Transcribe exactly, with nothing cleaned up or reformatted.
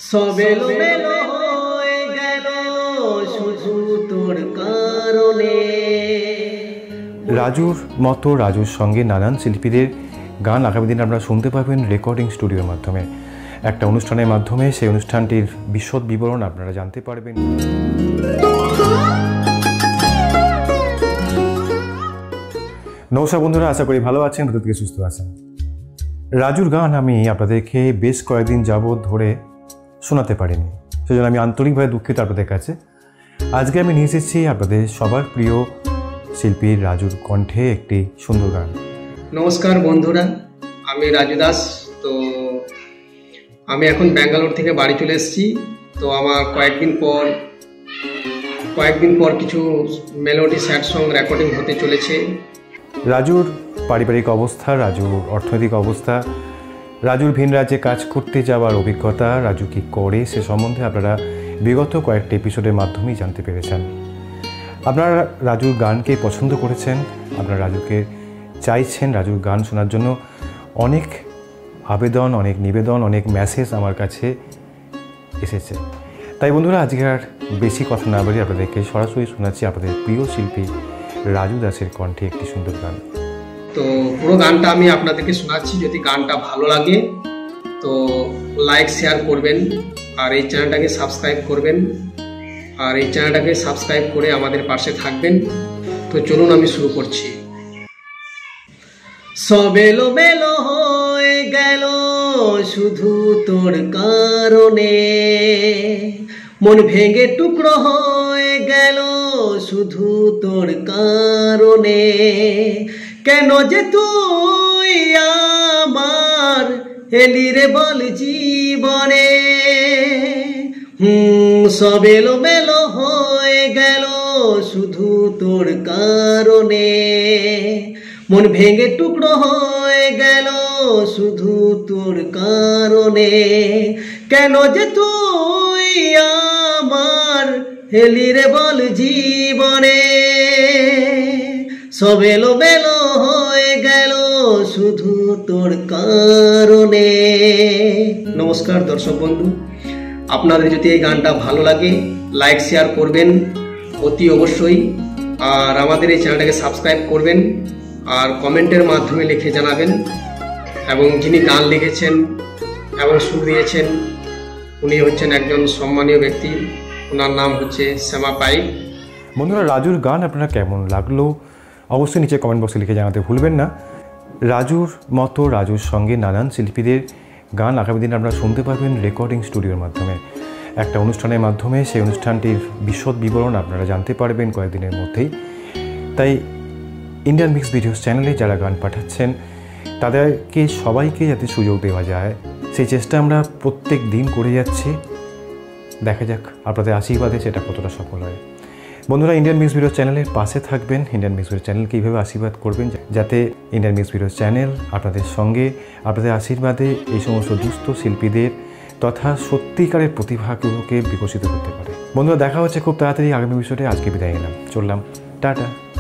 সব এলোমেলো হয়ে গেল শুধু তোর কারণে। রাজুর মতো রাজুর সঙ্গে নানান শিল্পীদের গান আগামী দিন আপনারা শুনতে পাবেন রেকর্ডিং স্টুডিওর মাধ্যমে, একটা অনুষ্ঠানের মাধ্যমে। সেই অনুষ্ঠানটির বিশদ বিবরণ আপনারা জানতে পারবেন। নমস্কার বন্ধুরা, আশা করি ভালো আছেন, ভেতর থেকে সুস্থ আছেন। রাজুর গান আমি আপনাদেরকে বেশ কয়েকদিন যাবৎ ধরে শোনাতে পারিনি, সেজন্য আমি আন্তরিকভাবে দুঃখিত আপনাদের কাছে। আজকে আমি নিয়ে এসেছি আপনাদের সবার প্রিয় শিল্পী রাজুর কণ্ঠে একটি সুন্দর গান। নমস্কার বন্ধুরা, আমি রাজু দাস। তো আমি এখন ব্যাঙ্গালোর থেকে বাড়ি চলে এসেছি। তো আমার কয়েকদিন পর কয়েকদিন পর কিছু মেলোডি স্যাড সং রেকর্ডিং হতে চলেছে। রাজুর পারিবারিক অবস্থা, রাজুর অর্থনৈতিক অবস্থা, রাজুর ভিন রাজ্যে কাজ করতে যাওয়ার অভিজ্ঞতা, রাজু কী করে সে সম্বন্ধে আপনারা বিগত কয়েকটি এপিসোডের মাধ্যমেই জানতে পেরেছেন। আপনারা রাজুর গানকে পছন্দ করেছেন, আপনারা রাজুকে চাইছেন রাজুর গান শোনার জন্য। অনেক আবেদন, অনেক নিবেদন, অনেক মেসেজ আমার কাছে এসেছে। তাই বন্ধুরা, আজকে আর বেশি কথা না বলে আপনাদেরকে সরাসরি শোনাচ্ছি আপনাদের প্রিয় শিল্পী রাজু দাসের কণ্ঠে একটি সুন্দর গান। তো পুরো গানটা আমি আপনাদেরকে শোনাচ্ছি। যদি গানটা ভালো লাগে তো লাইক শেয়ার করবেন, আর এই চ্যানেলটাকে সাবস্ক্রাইব করবেন, আর এই চ্যানেলটাকে সাবস্ক্রাইব করে আমাদের পাশে থাকবেন। তো চলুন আমি শুরু করছি। সব এলোমেলো হয়ে গেল শুধু তোর কারণে, মন ভেঙে টুকরো হয়ে গেল শুধু তোর কারণে। কেন যে তুই আমার এলি রে বল জীবনে। হুম সব এলোমেলো হয়ে গেল শুধু তোর কারণে, মন ভেঙে টুকরো হয়ে গেল শুধু তোর কারণে। কেন যে তুই আমার এলি রে বল জীবনে। সব এলোমেলো হয়ে গেল শুধু তোর কারণে। নমস্কার দর্শক বন্ধু, আপনাদের যদি এই গানটা ভালো লাগে লাইক শেয়ার করবেন অতি অবশ্যই, আর আমাদের এই চ্যানেলটাকে সাবস্ক্রাইব করবেন, আর কমেন্টের মাধ্যমে লিখে জানাবেন। এবং যিনি গান লিখেছেন এবং সুর দিয়েছেন উনি হচ্ছেন একজন সম্মানীয় ব্যক্তি, ওনার নাম হচ্ছে শ্যামা পাইক। বন্ধুরা, রাজুর গান আপনারা কেমন লাগলো অবশ্যই নিচে কমেন্ট বক্সে লিখে জানাতে ভুলবেন না। রাজুর মতো রাজুর সঙ্গে নানান শিল্পীদের গান আগামী দিন আপনারা শুনতে পাবেন রেকর্ডিং স্টুডিওর মাধ্যমে, একটা অনুষ্ঠানের মাধ্যমে। সেই অনুষ্ঠানটির বিশদ বিবরণ আপনারা জানতে পারবেন কয়েকদিনের মধ্যেই। তাই ইন্ডিয়ান মিক্স ভিডিওস চ্যানেলে যারা গান পাঠাচ্ছেন তাদেরকে সবাইকে যাতে সুযোগ দেওয়া যায় সেই চেষ্টা আমরা প্রত্যেক দিন করে যাচ্ছি। দেখা যাক আপনাদের আশীর্বাদে সেটা কতটা সফল হয়। বন্ধুরা, ইন্ডিয়ান মিক্স ভিডিওস চ্যানেলের পাশে থাকবেন, ইন্ডিয়ান মিক্স ভিডিওস চ্যানেলকে এইভাবে আশীর্বাদ করবেন যাতে ইন্ডিয়ান মিক্স ভিডিওস চ্যানেল আপনাদের সঙ্গে আপনাদের আশীর্বাদে এই সমস্ত দুস্থ শিল্পীদের তথা সত্যিকারের প্রতিভাগুলোকে বিকশিত করতে পারে। বন্ধুরা, দেখা হচ্ছে খুব তাড়াতাড়ি আগামী বিষয়ে। আজকে বিদায় নিলাম, চললাম, টাটা।